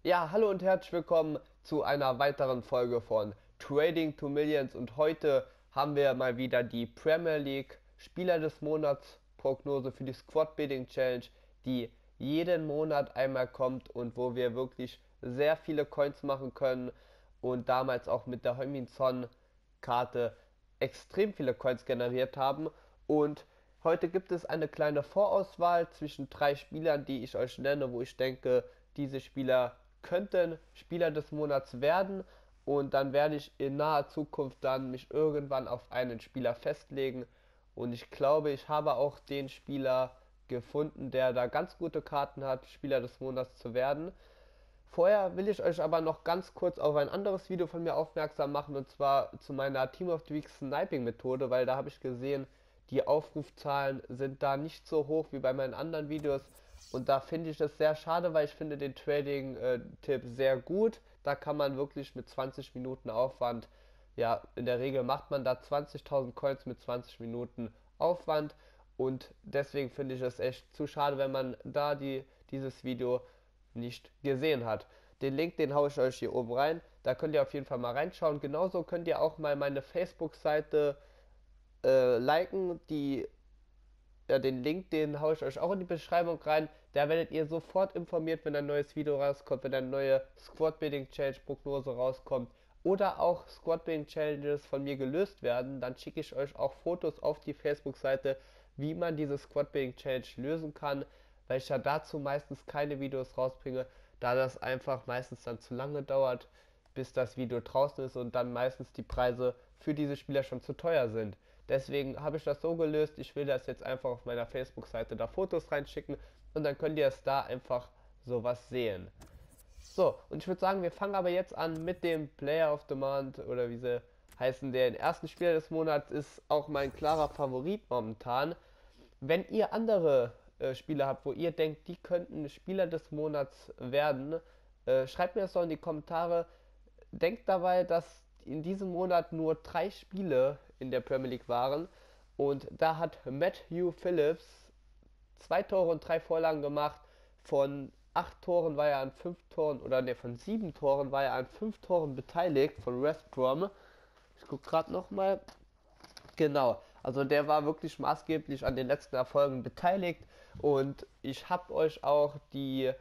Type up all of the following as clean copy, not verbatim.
Ja, hallo und herzlich willkommen zu einer weiteren Folge von Trading to Millions, und heute haben wir mal wieder die Premier League Spieler des Monats Prognose für die Squad Building Challenge, die jeden Monat einmal kommt und wo wir wirklich sehr viele Coins machen können und damals auch mit der Heung-min Son Karte extrem viele Coins generiert haben. Und heute gibt es eine kleine Vorauswahl zwischen drei Spielern, die ich euch nenne, wo ich denke, diese Spieler könnten Spieler des Monats werden, und dann werde ich in naher Zukunft dann mich irgendwann auf einen Spieler festlegen, und ich glaube, ich habe auch den Spieler gefunden, der da ganz gute Karten hat, Spieler des Monats zu werden. Vorher will ich euch aber noch ganz kurz auf ein anderes Video von mir aufmerksam machen, und zwar zu meiner Team of the Week Sniping Methode, weil da habe ich gesehen, die Aufrufzahlen sind da nicht so hoch wie bei meinen anderen Videos, und da finde ich das sehr schade, weil ich finde den Trading-Tipp sehr gut. Da kann man wirklich mit 20 Minuten Aufwand, ja, in der Regel macht man da 20.000 Coins mit 20 Minuten Aufwand, und deswegen finde ich es echt zu schade, wenn man da dieses Video nicht gesehen hat. Den Link, den haue ich euch hier oben rein. Da könnt ihr auf jeden Fall mal reinschauen. Genauso könnt ihr auch mal meine Facebook-Seite liken. Den Link, den haue ich euch auch in die Beschreibung rein. Da werdet ihr sofort informiert, wenn ein neues Video rauskommt, wenn eine neue Squad Building Challenge Prognose rauskommt oder auch Squad Building Challenges von mir gelöst werden. Dann schicke ich euch auch Fotos auf die Facebook-Seite, wie man diese Squad Building Challenge lösen kann, weil ich ja dazu meistens keine Videos rausbringe, da das einfach meistens dann zu lange dauert, bis das Video draußen ist und dann meistens die Preise für diese Spieler schon zu teuer sind. Deswegen habe ich das so gelöst, ich will das jetzt einfach auf meiner Facebook-Seite da Fotos reinschicken, und dann könnt ihr es da einfach sowas sehen. So, und ich würde sagen, wir fangen aber jetzt an mit dem Player of the Month, oder wie sie heißen. Der ersten Spieler des Monats ist auch mein klarer Favorit momentan. Wenn ihr andere Spieler habt, wo ihr denkt, die könnten Spieler des Monats werden, schreibt mir das doch in die Kommentare. Denkt dabei, dass in diesem Monat nur 3 Spiele in der Premier League waren, und da hat Matthew Phillips 2 Tore und 3 Vorlagen gemacht. Von 8 Toren war er an 5 Toren, oder ne, von 7 Toren war er an 5 Toren beteiligt von West Brom. Ich gucke gerade nochmal. Genau, also der war wirklich maßgeblich an den letzten Erfolgen beteiligt, und ich habe euch auch die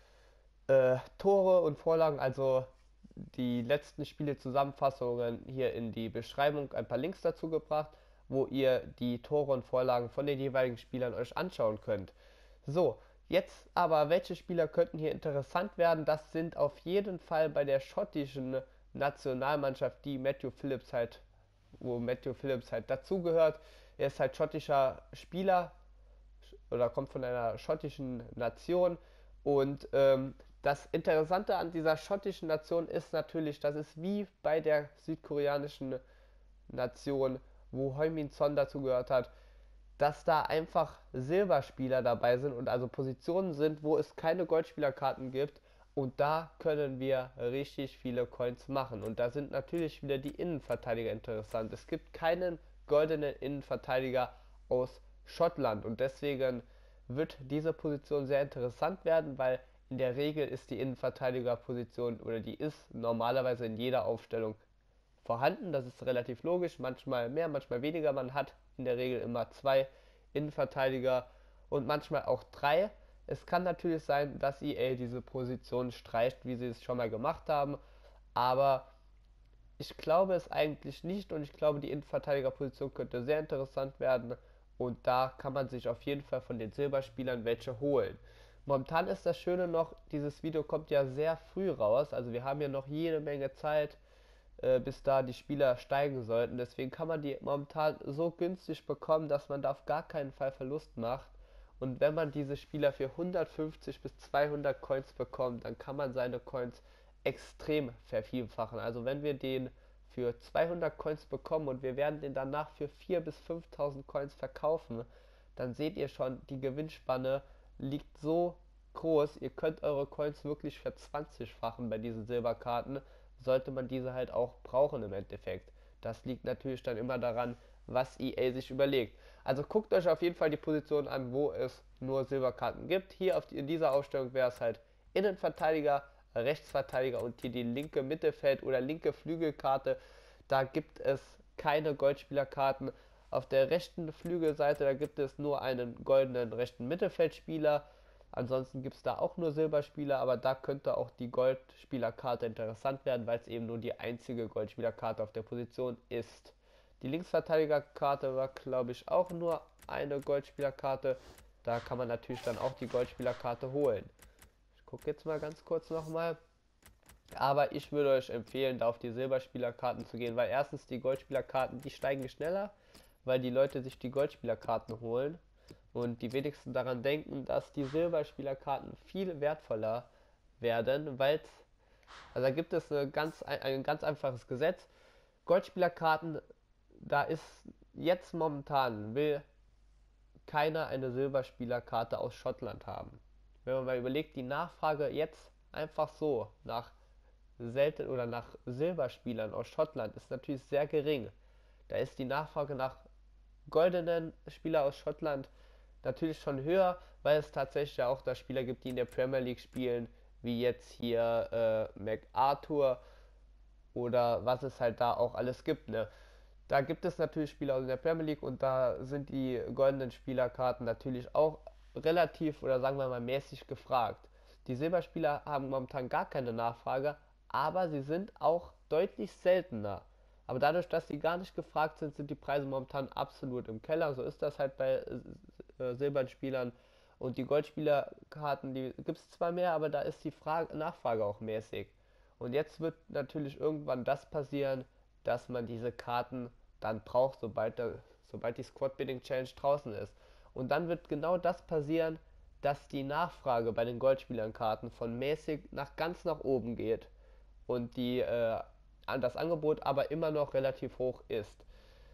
Tore und Vorlagen, also die letzten Spiele Zusammenfassungen hier in die Beschreibung, ein paar Links dazu gebracht, wo ihr die Tore und Vorlagen von den jeweiligen Spielern euch anschauen könnt. So, jetzt aber, welche Spieler könnten hier interessant werden? Das sind auf jeden Fall bei der schottischen Nationalmannschaft, wo Matthew Phillips halt dazugehört. Er ist halt schottischer Spieler oder kommt von einer schottischen Nation, und das Interessante an dieser schottischen Nation ist natürlich, dass es wie bei der südkoreanischen Nation, wo Heung-min Son dazugehört hat, dass da einfach Silberspieler dabei sind und also Positionen sind, wo es keine Goldspielerkarten gibt, und da können wir richtig viele Coins machen. Und da sind natürlich wieder die Innenverteidiger interessant. Es gibt keinen goldenen Innenverteidiger aus Schottland, und deswegen wird diese Position sehr interessant werden, weil in der Regel ist die Innenverteidigerposition, oder die ist normalerweise in jeder Aufstellung vorhanden. Das ist relativ logisch, manchmal mehr, manchmal weniger. Man hat in der Regel immer 2 Innenverteidiger und manchmal auch 3. Es kann natürlich sein, dass EA diese Position streicht, wie sie es schon mal gemacht haben, aber ich glaube es eigentlich nicht, und ich glaube, die Innenverteidigerposition könnte sehr interessant werden, und da kann man sich auf jeden Fall von den Silberspielern welche holen. Momentan ist das Schöne noch, dieses Video kommt ja sehr früh raus, also wir haben ja noch jede Menge Zeit, bis da die Spieler steigen sollten. Deswegen kann man die momentan so günstig bekommen, dass man da auf gar keinen Fall Verlust macht. Und wenn man diese Spieler für 150 bis 200 Coins bekommt, dann kann man seine Coins extrem vervielfachen. Also wenn wir den für 200 Coins bekommen und wir werden den danach für 4.000 bis 5.000 Coins verkaufen, dann seht ihr schon, die Gewinnspanne liegt so groß. Ihr könnt eure Coins wirklich verzwanzigfachen bei diesen Silberkarten, sollte man diese halt auch brauchen im Endeffekt. Das liegt natürlich dann immer daran, was EA sich überlegt. Also guckt euch auf jeden Fall die Position an, wo es nur Silberkarten gibt. Hier in dieser Aufstellung wäre es halt Innenverteidiger, Rechtsverteidiger und hier die linke Mittelfeld- oder linke Flügelkarte. Da gibt es keine Goldspielerkarten. Auf der rechten Flügelseite, da gibt es nur einen goldenen rechten Mittelfeldspieler. Ansonsten gibt es da auch nur Silberspieler, aber da könnte auch die Goldspielerkarte interessant werden, weil es eben nur die einzige Goldspielerkarte auf der Position ist. Die Linksverteidigerkarte war, glaube ich, auch nur eine Goldspielerkarte. Da kann man natürlich dann auch die Goldspielerkarte holen. Ich gucke jetzt mal ganz kurz nochmal. Aber ich würde euch empfehlen, da auf die Silberspielerkarten zu gehen, weil erstens die Goldspielerkarten, die steigen schneller, weil die Leute sich die Goldspielerkarten holen und die wenigsten daran denken, dass die Silberspielerkarten viel wertvoller werden, weil also da gibt es ein ganz einfaches Gesetz. Goldspielerkarten, da ist jetzt momentan, will keiner eine Silberspielerkarte aus Schottland haben. Wenn man mal überlegt, die Nachfrage jetzt einfach so nach selten oder nach Silberspielern aus Schottland ist natürlich sehr gering. Da ist die Nachfrage nach goldenen Spieler aus Schottland natürlich schon höher, weil es tatsächlich ja auch da Spieler gibt, die in der Premier League spielen, wie jetzt hier MacArthur oder was es halt da auch alles gibt. Ne? Da gibt es natürlich Spieler aus der Premier League und da sind die goldenen Spielerkarten natürlich auch relativ oder sagen wir mal mäßig gefragt. Die Silberspieler haben momentan gar keine Nachfrage, aber sie sind auch deutlich seltener. Aber dadurch, dass sie gar nicht gefragt sind, sind die Preise momentan absolut im Keller. So ist das halt bei Silberspielern. Und die Goldspielerkarten, die gibt es zwar mehr, aber da ist die Nachfrage auch mäßig. Und jetzt wird natürlich irgendwann das passieren, dass man diese Karten dann braucht, sobald die Squad Bidding Challenge draußen ist. Und dann wird genau das passieren, dass die Nachfrage bei den Goldspielerkarten von mäßig nach ganz nach oben geht und das Angebot aber immer noch relativ hoch ist.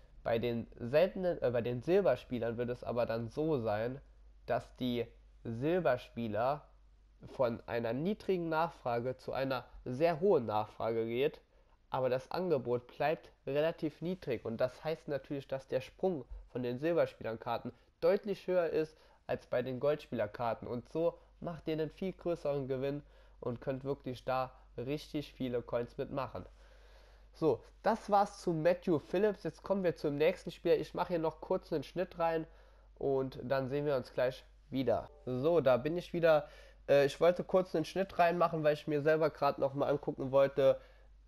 Bei den Silberspielern wird es aber dann so sein, dass die Silberspieler von einer niedrigen Nachfrage zu einer sehr hohen Nachfrage geht, aber das Angebot bleibt relativ niedrig und das heißt natürlich, dass der Sprung von den Silberspielerkarten deutlich höher ist als bei den Goldspielerkarten und so macht ihr einen viel größeren Gewinn und könnt wirklich da richtig viele Coins mitmachen. So, das war's zu Matthew Phillips. Jetzt kommen wir zum nächsten Spieler. Ich mache hier noch kurz einen Schnitt rein und dann sehen wir uns gleich wieder. So, da bin ich wieder. Ich wollte kurz einen Schnitt reinmachen, weil ich mir selber gerade noch mal angucken wollte,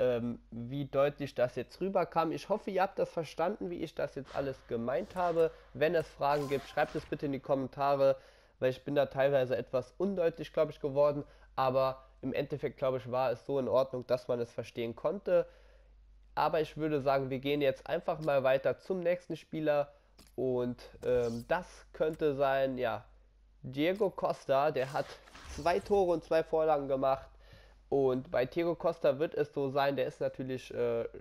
wie deutlich das jetzt rüberkam. Ich hoffe, ihr habt das verstanden, wie ich das jetzt alles gemeint habe. Wenn es Fragen gibt, schreibt es bitte in die Kommentare, weil ich bin da teilweise etwas undeutlich, glaube ich, geworden. Aber im Endeffekt, glaube ich, war es so in Ordnung, dass man es verstehen konnte. Aber ich würde sagen, wir gehen jetzt einfach mal weiter zum nächsten Spieler. Und das könnte sein, ja, Diego Costa. Der hat 2 Tore und 2 Vorlagen gemacht. Und bei Diego Costa wird es so sein, der ist natürlich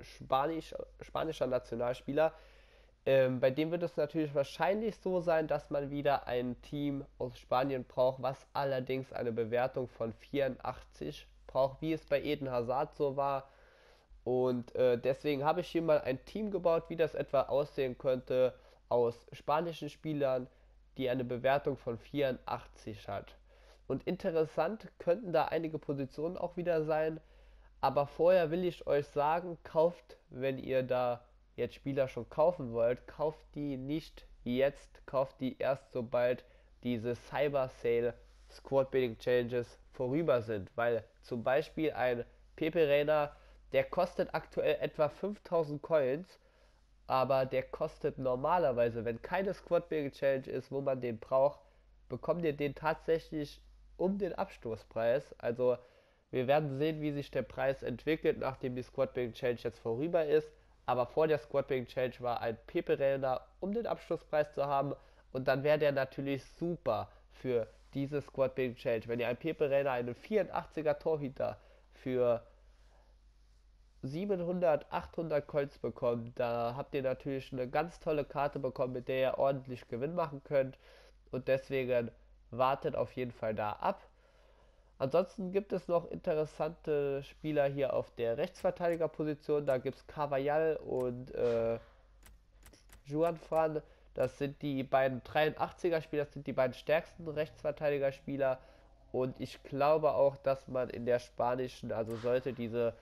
spanischer Nationalspieler. Bei dem wird es natürlich wahrscheinlich so sein, dass man wieder ein Team aus Spanien braucht, was allerdings eine Bewertung von 84 braucht, wie es bei Eden Hazard so war. Und deswegen habe ich hier mal ein Team gebaut, wie das etwa aussehen könnte, aus spanischen Spielern, die eine Bewertung von 84 hat. Und interessant könnten da einige Positionen auch wieder sein, aber vorher will ich euch sagen, kauft, wenn ihr da jetzt Spieler schon kaufen wollt, kauft die nicht jetzt, kauft die erst sobald diese Cyber Sale Squad Building Challenges vorüber sind, weil zum Beispiel ein Pepe Reina, der kostet aktuell etwa 5000 Coins, aber der kostet normalerweise, wenn keine Squad Building Challenge ist, wo man den braucht, bekommt ihr den tatsächlich um den Abstoßpreis. Also wir werden sehen, wie sich der Preis entwickelt, nachdem die Squad Building Challenge jetzt vorüber ist. Aber vor der Squad Building Challenge war ein Pepe Reina, um den Abschlusspreis zu haben. Und dann wäre der natürlich super für diese Squad Building Challenge. Wenn ihr ein Pepe Reina, einen 84er Torhüter für 700, 800 Coins bekommt, da habt ihr natürlich eine ganz tolle Karte bekommen, mit der ihr ordentlich Gewinn machen könnt. Und deswegen wartet auf jeden Fall da ab. Ansonsten gibt es noch interessante Spieler hier auf der Rechtsverteidigerposition. Da gibt es Carvajal und Juan Fran. Das sind die beiden 83er Spieler, das sind die beiden stärksten Rechtsverteidiger Spieler. Und ich glaube auch, dass man in der spanischen, also sollte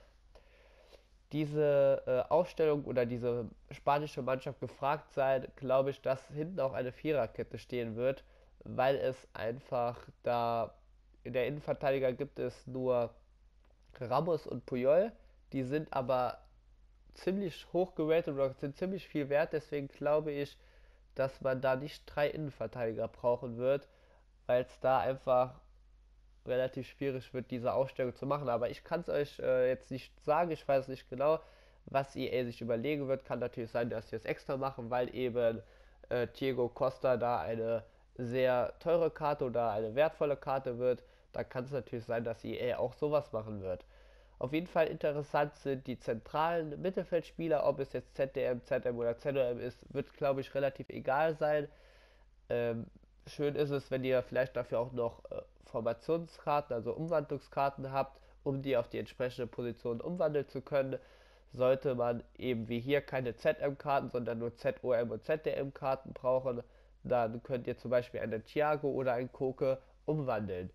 diese Aufstellung oder diese spanische Mannschaft gefragt sein, glaube ich, dass hinten auch eine Viererkette stehen wird, weil es einfach da in der Innenverteidiger gibt es nur Ramos und Puyol, die sind aber ziemlich hoch geratet oder sind ziemlich viel wert, deswegen glaube ich, dass man da nicht drei Innenverteidiger brauchen wird, weil es da einfach relativ schwierig wird, diese Aufstellung zu machen. Aber ich kann es euch jetzt nicht sagen, ich weiß nicht genau, was EA sich überlegen wird. Kann natürlich sein, dass sie es extra machen, weil eben Diego Costa da eine sehr teure Karte oder eine wertvolle Karte wird. Da kann es natürlich sein, dass EA auch sowas machen wird. Auf jeden Fall interessant sind die zentralen Mittelfeldspieler, ob es jetzt ZDM, ZM oder ZOM ist, wird glaube ich relativ egal sein. Ähm, Schön ist es, wenn ihr vielleicht dafür auch noch Formationskarten, also Umwandlungskarten habt, um die auf die entsprechende Position umwandeln zu können. Sollte man eben wie hier keine ZM-Karten, sondern nur ZOM und ZDM-Karten brauchen, dann könnt ihr zum Beispiel einen Thiago oder einen Koke umwandeln.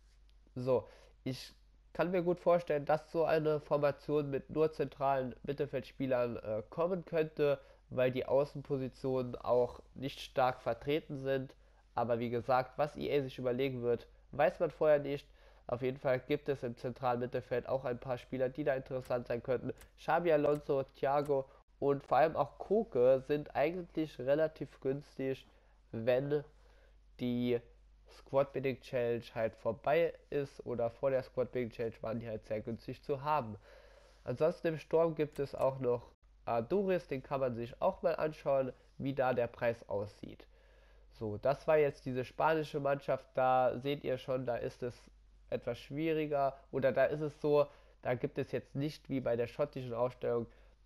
So, ich kann mir gut vorstellen, dass so eine Formation mit nur zentralen Mittelfeldspielern kommen könnte, weil die Außenpositionen auch nicht stark vertreten sind. Aber wie gesagt, was EA sich überlegen wird, weiß man vorher nicht. Auf jeden Fall gibt es im zentralen Mittelfeld auch ein paar Spieler, die da interessant sein könnten. Xabi Alonso, Thiago und vor allem auch Koke sind eigentlich relativ günstig, wenn die Squad Building Challenge halt vorbei ist oder vor der Squad Building Challenge waren die halt sehr günstig zu haben. Ansonsten im Sturm gibt es auch noch Aduris, den kann man sich auch mal anschauen, wie da der Preis aussieht. So, das war jetzt diese spanische Mannschaft, da seht ihr schon, da ist es etwas schwieriger oder da ist es so, da gibt es jetzt nicht wie bei der schottischen Aufstellung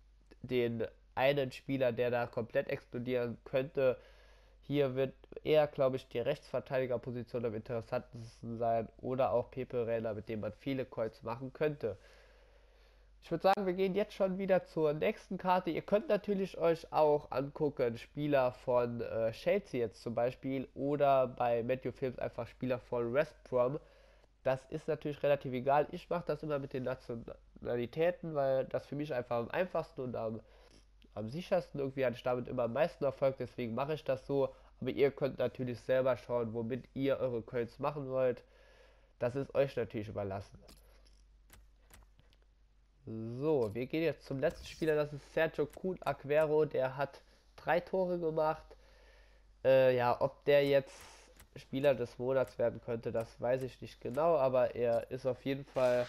den einen Spieler, der da komplett explodieren könnte. Hier wird eher, glaube ich, die Rechtsverteidigerposition am interessantesten sein oder auch Pepe Reina, mit dem man viele Coins machen könnte. Ich würde sagen, wir gehen jetzt schon wieder zur nächsten Karte. Ihr könnt natürlich euch auch angucken, Spieler von Chelsea jetzt zum Beispiel oder bei Matthew Films einfach Spieler von West Brom. Das ist natürlich relativ egal. Ich mache das immer mit den Nationalitäten, weil das für mich einfach am einfachsten und am sichersten irgendwie hatte ich damit immer am meisten Erfolg, deswegen mache ich das so. Aber ihr könnt natürlich selber schauen, womit ihr eure Coins machen wollt. Das ist euch natürlich überlassen. So, wir gehen jetzt zum letzten Spieler, das ist Sergio Kun Aguero, der hat 3 Tore gemacht. Ja, ob der jetzt Spieler des Monats werden könnte, das weiß ich nicht genau, aber er ist auf jeden Fall,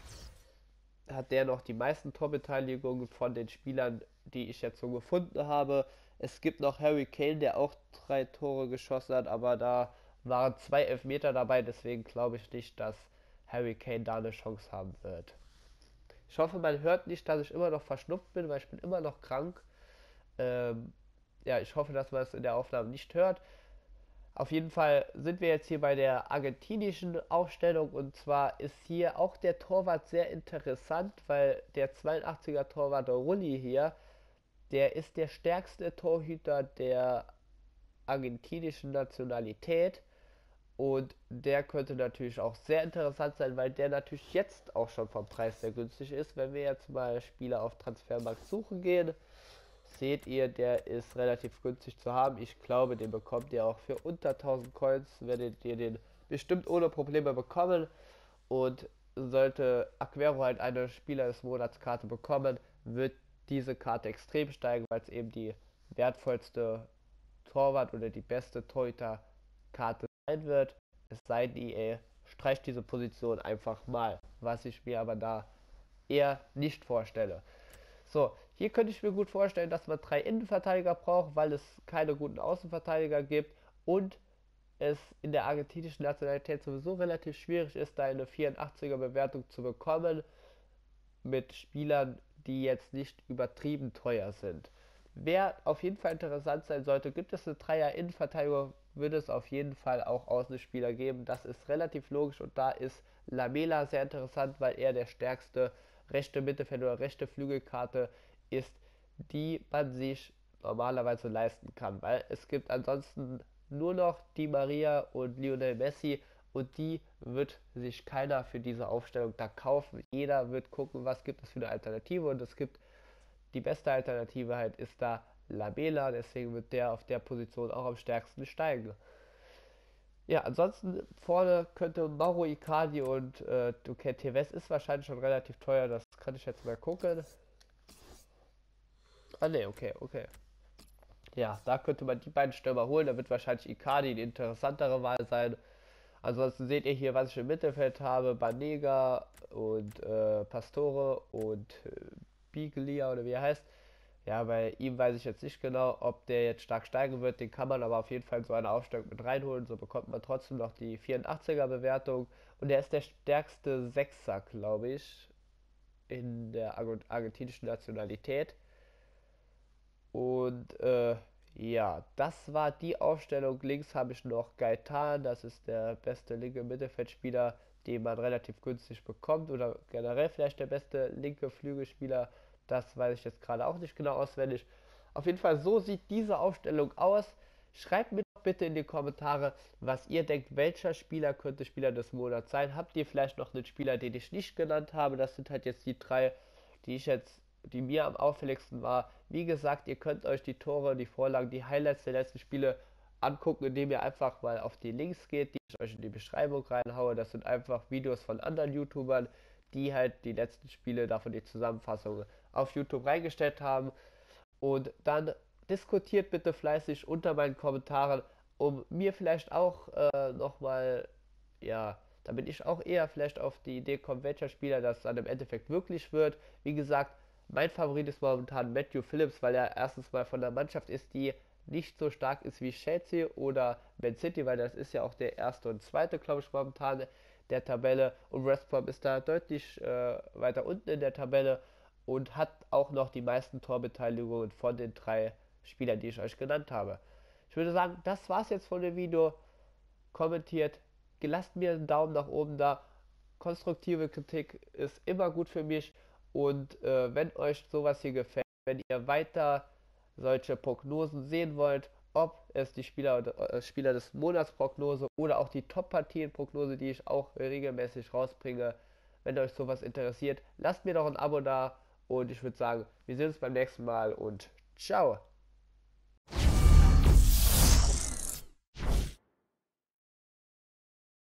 hat der noch die meisten Torbeteiligungen von den Spielern, die ich jetzt so gefunden habe. Es gibt noch Harry Kane, der auch 3 Tore geschossen hat, aber da waren 2 Elfmeter dabei, deswegen glaube ich nicht, dass Harry Kane da eine Chance haben wird. Ich hoffe, man hört nicht, dass ich immer noch verschnupft bin, weil ich bin immer noch krank. Ähm, ja, ich hoffe, dass man es in der Aufnahme nicht hört. Auf jeden Fall sind wir jetzt hier bei der argentinischen Aufstellung und zwar ist hier auch der Torwart sehr interessant, weil der 82er Torwart Rulli hier, der ist der stärkste Torhüter der argentinischen Nationalität und der könnte natürlich auch sehr interessant sein, weil der natürlich jetzt auch schon vom Preis sehr günstig ist. Wenn wir jetzt mal Spieler auf Transfermarkt suchen gehen, seht ihr, der ist relativ günstig zu haben. Ich glaube, den bekommt ihr auch für unter 1000 Coins, werdet ihr den bestimmt ohne Probleme bekommen. Und sollte Aguero halt eine Spieler des Monatskarte bekommen, wird diese Karte extrem steigen, weil es eben die wertvollste Torwart oder die beste Torhüter-Karte sein wird. Es sei denn, EA streicht diese Position einfach mal, was ich mir aber da eher nicht vorstelle. So, hier könnte ich mir gut vorstellen, dass man 3 Innenverteidiger braucht, weil es keine guten Außenverteidiger gibt und es in der argentinischen Nationalität sowieso relativ schwierig ist, da eine 84er Bewertung zu bekommen mit Spielern, die jetzt nicht übertrieben teuer sind. Wer auf jeden Fall interessant sein sollte, gibt es eine Dreier-Innenverteidigung, würde es auf jeden Fall auch Außenspieler geben. Das ist relativ logisch und da ist Lamela sehr interessant, weil er der stärkste rechte Mittelfeld- oder rechte Flügelkarte ist, die man sich normalerweise leisten kann. Weil es gibt ansonsten nur noch Di Maria und Lionel Messi und die wird sich keiner für diese Aufstellung da kaufen. Jeder wird gucken, was gibt es für eine Alternative und es gibt die beste Alternative halt ist da Lamela, deswegen wird der auf der Position auch am stärksten steigen. Ja, ansonsten vorne könnte Mauro Icardi und Duquet Tevez ist wahrscheinlich schon relativ teuer, das kann ich jetzt mal gucken. Ah ne, okay, okay. Ja, da könnte man die beiden Stürmer holen, da wird wahrscheinlich Icardi die interessantere Wahl sein. Ansonsten seht ihr hier, was ich im Mittelfeld habe. Banega und Pastore und Biglia oder wie er heißt. Ja, bei ihm weiß ich jetzt nicht genau, ob der jetzt stark steigen wird. Den kann man aber auf jeden Fall in so eine Aufstellung mit reinholen. So bekommt man trotzdem noch die 84er Bewertung. Und er ist der stärkste Sechser, glaube ich, in der argentinischen Nationalität. Und ja, das war die Aufstellung. Links habe ich noch Gaetan, das ist der beste linke Mittelfeldspieler, den man relativ günstig bekommt. Oder generell vielleicht der beste linke Flügelspieler. Das weiß ich jetzt gerade auch nicht genau auswendig. Auf jeden Fall, so sieht diese Aufstellung aus. Schreibt mir doch bitte in die Kommentare, was ihr denkt, welcher Spieler könnte Spieler des Monats sein. Habt ihr vielleicht noch einen Spieler, den ich nicht genannt habe? Das sind halt jetzt die drei, die ich jetzt, die mir am auffälligsten war. Wie gesagt, ihr könnt euch die Tore, die Vorlagen, die Highlights der letzten Spiele angucken, indem ihr einfach mal auf die Links geht, die ich euch in die Beschreibung reinhaue. Das sind einfach Videos von anderen YouTubern, die halt die letzten Spiele davon die Zusammenfassung auf YouTube reingestellt haben. Und dann diskutiert bitte fleißig unter meinen Kommentaren, um mir vielleicht auch nochmal, ja, damit ich auch eher vielleicht auf die Idee komme, welcher Spieler das dann im Endeffekt wirklich wird. Wie gesagt, mein Favorit ist momentan Matthew Phillips, weil er erstens mal von der Mannschaft ist, die nicht so stark ist wie Chelsea oder Man City, weil das ist ja auch der erste und zweite, glaube ich, momentan der Tabelle. Und West Brom ist da deutlich weiter unten in der Tabelle und hat auch noch die meisten Torbeteiligungen von den drei Spielern, die ich euch genannt habe. Ich würde sagen, das war's jetzt von dem Video. Kommentiert, lasst mir einen Daumen nach oben da. Konstruktive Kritik ist immer gut für mich. Und wenn euch sowas hier gefällt, wenn ihr weiter solche Prognosen sehen wollt, ob es die Spieler des Monats Prognose oder auch die Top-Partien Prognose, die ich auch regelmäßig rausbringe, wenn euch sowas interessiert, lasst mir doch ein Abo da und ich würde sagen, wir sehen uns beim nächsten Mal und ciao!